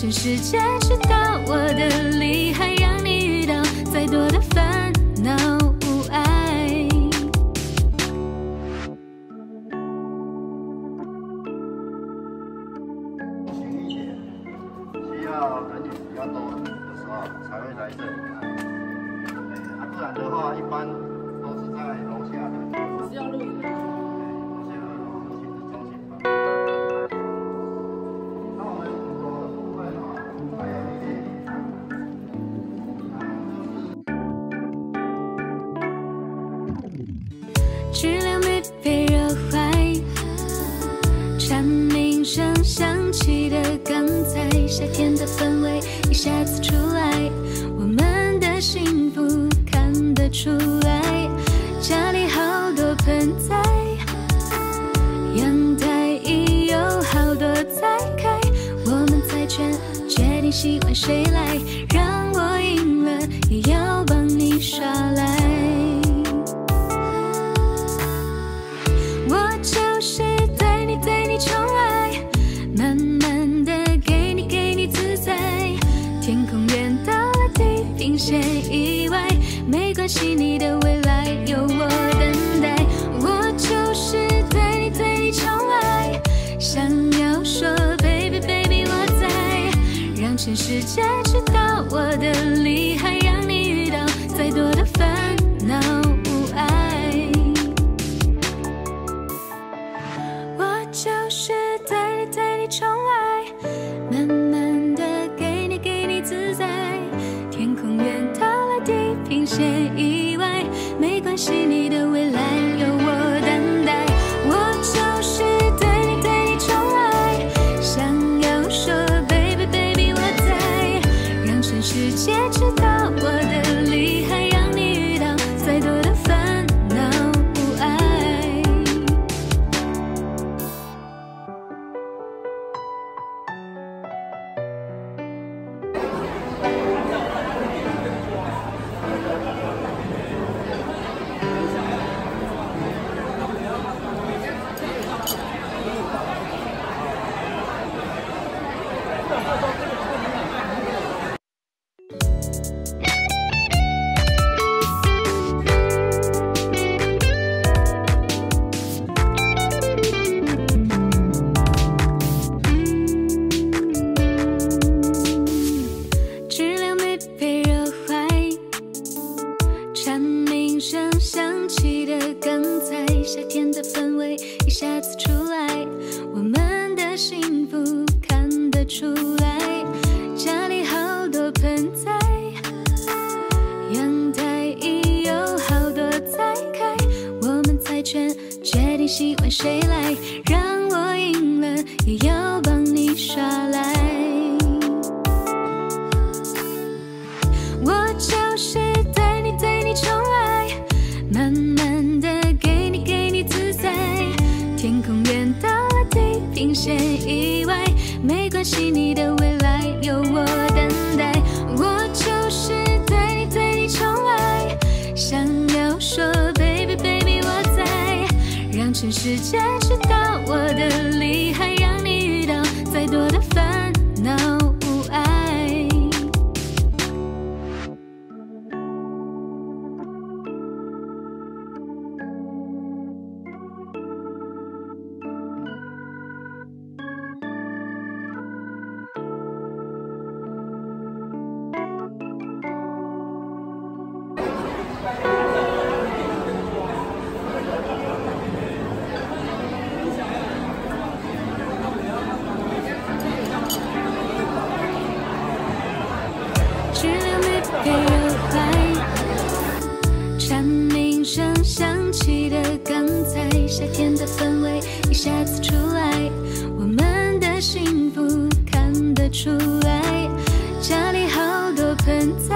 全世界知道我的厉害，让你遇到再多的烦恼无碍。 需要人员比较多的时候才会来这里看，不然的话一般都是在楼下的。是要录影的。楼下的亲子中心吧。那我们所部分的话，还有一些。 质量没被热坏，蝉鸣声响起的刚才，夏天的氛围一下子出来，我们的幸福看得出来。家里好多盆栽，阳台已有好多栽开，我们猜拳决定喜欢谁来，让我赢了也要帮你耍赖。 宠爱，慢慢的给你自在。天空远到了地平线以外，没关系，你的未来有我等待。我就是对你宠爱，想要说 baby baby 我在，让全世界知道我的厉害，让你遇到再多的烦恼无碍。 就是对你宠爱，慢慢的给你自在。天空远到了地平线以外，没关系，你的未来有我等待。我就是对你宠爱，想要说 baby baby 我在，让全世界知道我的厉害，让你遇到再多的烦恼无碍。 质量没被热坏，蝉鸣声响起的刚才，夏天的氛围一下子出来，我们的幸福看得出来。家里好多盆栽，阳台已有好多栽开，我们猜拳决定喜欢谁来，让我赢了也要帮你耍赖。 我就是对你宠爱，慢慢的给你自在。天空远到了地平线以外，没关系，你的未来有我等待。我就是对你宠爱，想要说 baby baby 我在，让全世界知道我的厉害，让你遇到再多的烦恼无碍。 质量没被热坏，蝉鸣声响起的刚才，夏天的氛围一下子出来，我们的幸福看得出来。家里好多盆栽，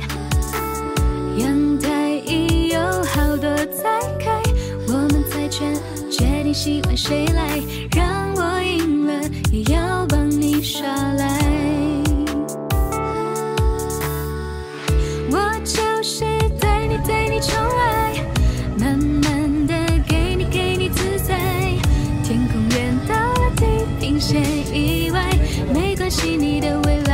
阳台已有好多栽开，我们猜拳决定喜欢谁来，让我赢了也要帮你耍赖。 我就是对你宠爱，慢慢的给你自在。天空远到了地平线以外，没关系，你的未来。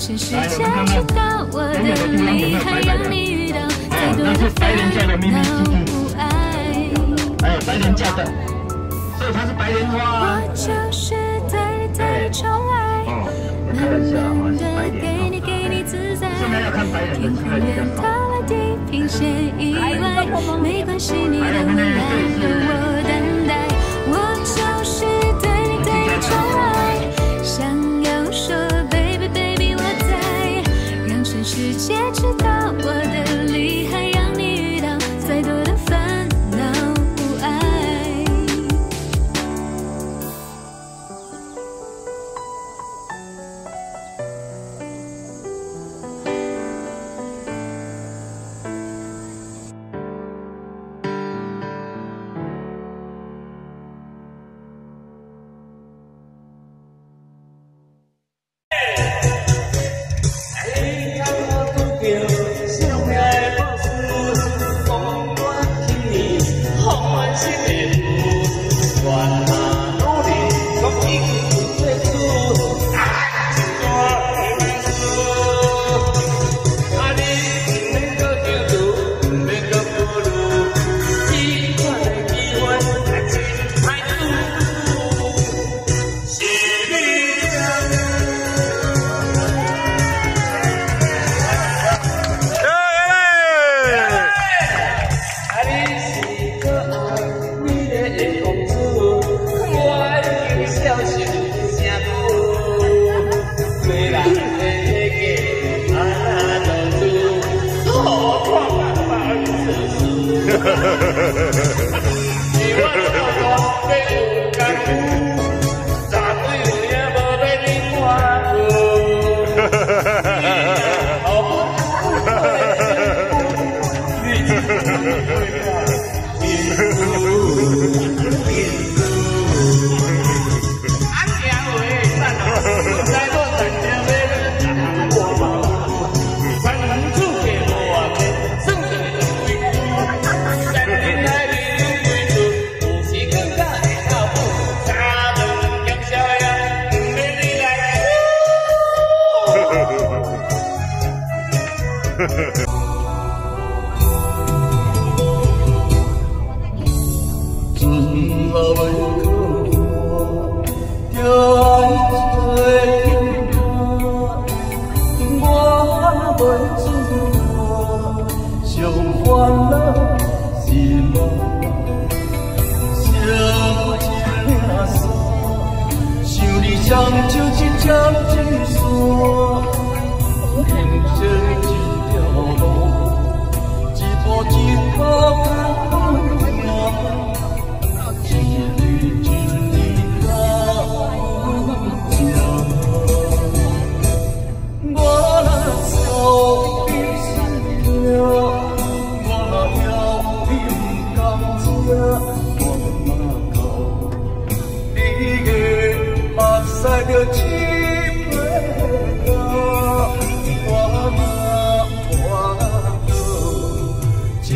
全世界知道我的厉害，让你遇到再多的烦恼不爱。 还有白莲教的，所以它是白莲花。 我就是对你宠爱，慢慢的给你自在。天空远到了地平线以外，没关系，你的未来有我等待。我就是对你宠爱，想要说 baby baby 我在，让全世界知道我的厉害，让你遇到再多的烦恼不爱。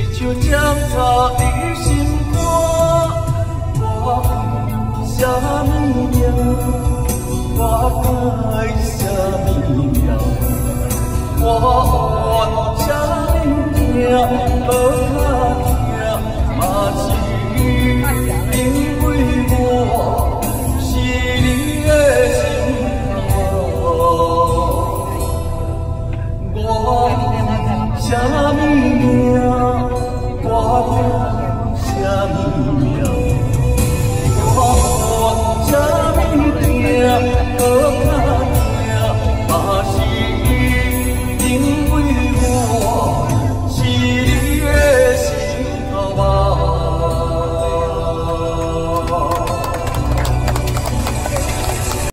将它的心肝，我下。